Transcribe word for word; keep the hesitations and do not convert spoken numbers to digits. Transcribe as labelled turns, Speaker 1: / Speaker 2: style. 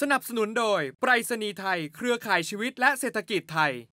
Speaker 1: สนับสนุนโดยไปรษณีย์ไทยเครือข่ายชีวิตและเศรษฐกิจไทย